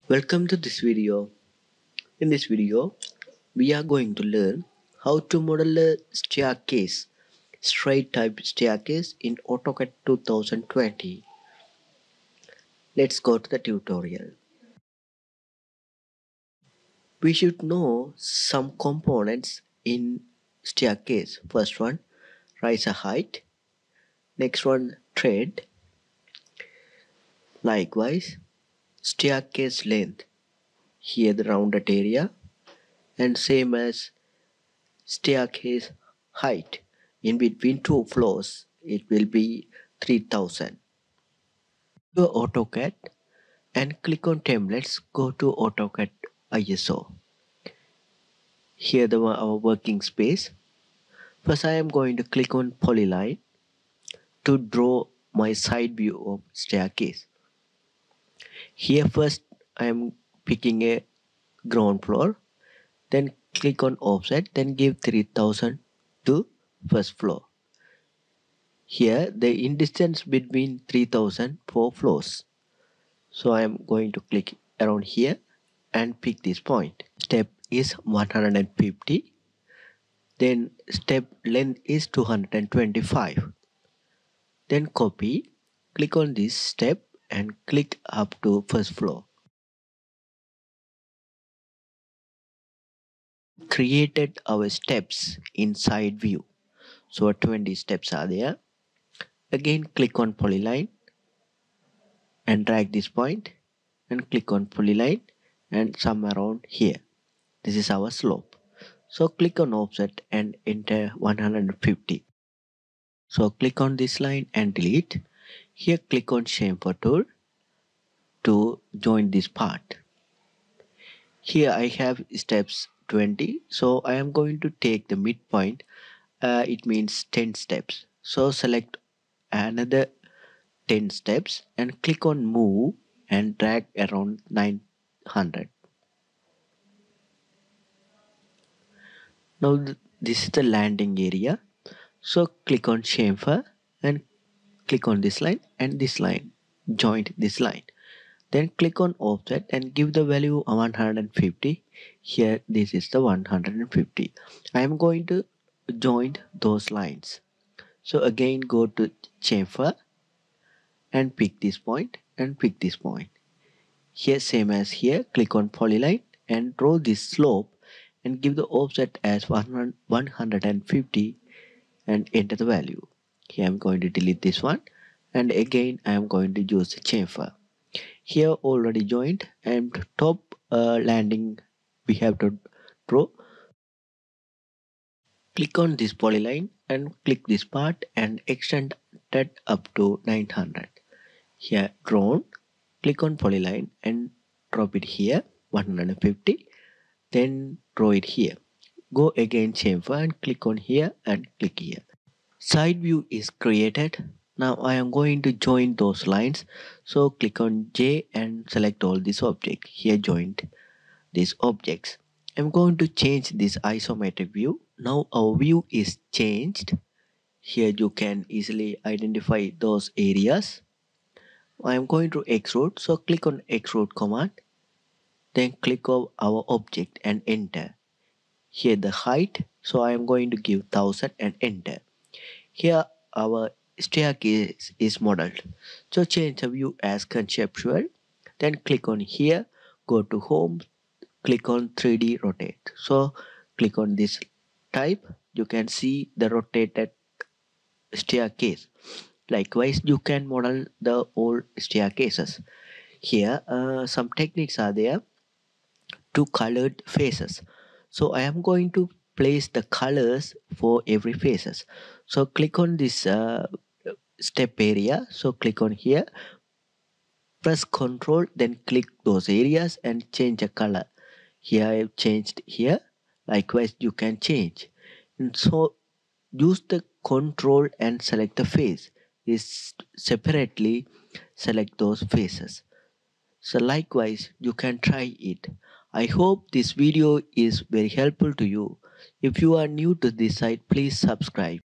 Welcome to this video. In this video, we are going to learn how to model a staircase, straight type staircase in AutoCAD 2020. Let's go to the tutorial. We should know some components in staircase. First one, riser height. Next one, tread. Likewise, staircase length. Here the rounded area, and same as staircase height. In between two floors, it will be 3000. Go AutoCAD and click on templates. Go to AutoCAD ISO. Here our working space. First I am going to click on polyline to draw my side view of staircase. Here first I am picking a ground floor, then click on offset, then give 3000 to first floor. Here the in distance between 3000 4 floors. So I am going to click around here and pick this point. Step is 150. Then step length is 225. Then copy, click on this step and click up to first floor. Created our steps in side view. So 20 steps are there. Again click on polyline and drag this point and click on polyline and somewhere around here. This is our slope. So click on offset and enter 150. So click on this line and delete. Here click on chamfer tool to join this part. Here I have steps 20. So I am going to take the midpoint. It means 10 steps. So select another 10 steps and click on move and drag around 900. Now this is the landing area. So click on chamfer and click on this line and this line. Join this line. Then click on offset and give the value 150. Here this is the 150. I am going to join those lines. So again go to chamfer and pick this point and pick this point. Here same as here, click on polyline and draw this slope and give the offset as 150 and enter the value. Here I am going to delete this one and again I am going to use the chamfer. Here already joined and top landing we have to draw. Click on this polyline and click this part and extend that up to 900. Here drawn, click on polyline and drop it here 150, then draw it here. Go again chamfer and click on here and click here. Side view is created. Now I am going to join those lines. So click on J and select all these objects. Here joined these objects. I'm going to change this isometric view. Now our view is changed. Here you can easily identify those areas. I am going to extrude. So click on extrude command. Then click on our object and enter. Here the height. So I am going to give 1000 and enter. Here our staircase is modeled. So change the view as conceptual. Then click on here, go to home, click on 3D rotate. So click on this type. You can see the rotated staircase. Likewise, you can model the old staircases. Here some techniques are there. Two colored faces. So I am going to place the colors for every faces. So click on this step area. So click on here, press Ctrl, then click those areas and change the color. Here I have changed here. Likewise you can change. And so use the Ctrl and select the face. This separately select those faces. So likewise you can try it. I hope this video is very helpful to you. If you are new to this site, please subscribe.